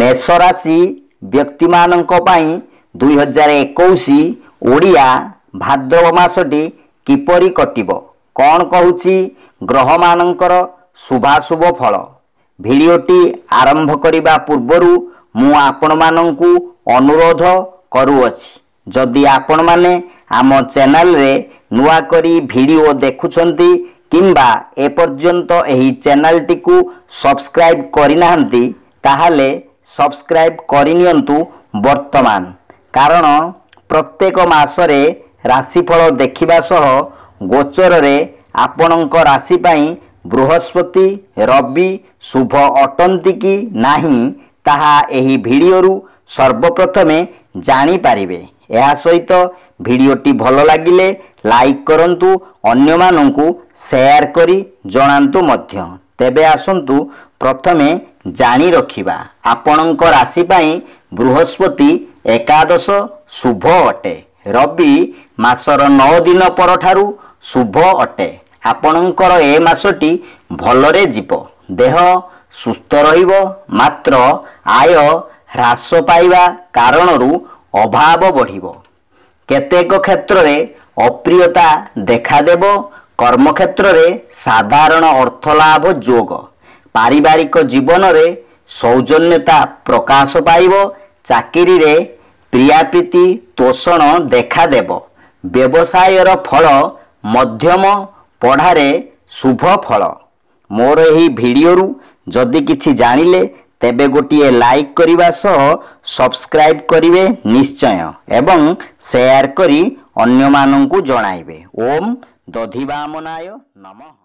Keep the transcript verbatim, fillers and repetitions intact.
मेष राशि व्यक्ति मानक पई दुई हजार इक्कीस ओडिया भाद्रव मासटी किपरि कटिबो कौन कहूची ग्रह मानकर शुभाशुभ फल। भिडियोटी आरंभ करिबा पूर्वरु मु आपण मानंकु अनुरोध करूअछि जदि आपण माने आम चैनल रे नुआ करी भिडियो देखुछंती किंबा ए पर्यंत एही चैनल टी को सब्सक्राइब करि नाहंती ताहाले सब्सक्राइब करिनियंतु वर्तमान, कारण प्रत्येक मासरे राशिफल देखिबा सह गोचर रे आपणक राशि पई बृहस्पति रवि शुभ अटंती कि नाही ताहा एही भिडियोरु सर्वप्रथमे जानी पारिबे। एहा सहित भिडियोटी भल लागिले लाइक करंतु, अन्य मानंकु शेयर करी जणांतु मध्य। तेबे आसंतु प्रथमे जानी रखिबा आपणक राशि पई बृहस्पति एकादश शुभ अटे, रवि मासर नौ दिन परठारु शुभ अटे। आपणकर ए मासटी भलरे जीव, देह सुस्थ रहिबो, मात्र आय ह्रास पाइबा कारणरू अभाव बढ़िबो। केतेक क्षेत्र रे अप्रियता देखा देबो। कर्म क्षेत्र रे साधारण अर्थ लाभ जोग। पारिवारिक जीवन रे सौजन्यता प्रकाश पाइबो। चाकरी रे प्रिया प्रीति तोषण देखा देबो। व्यवसायर फल मध्यम, पढ़ारे शुभ फल। मोर एही भिडियोरु जदि किछि जानिले तेबे गोटिए लाइक करिबा सह सब्सक्राइब करिवे निश्चय एवं शेयर करी अन्य मानंकु जणाइबे। ओम दधिवामनाय नमः।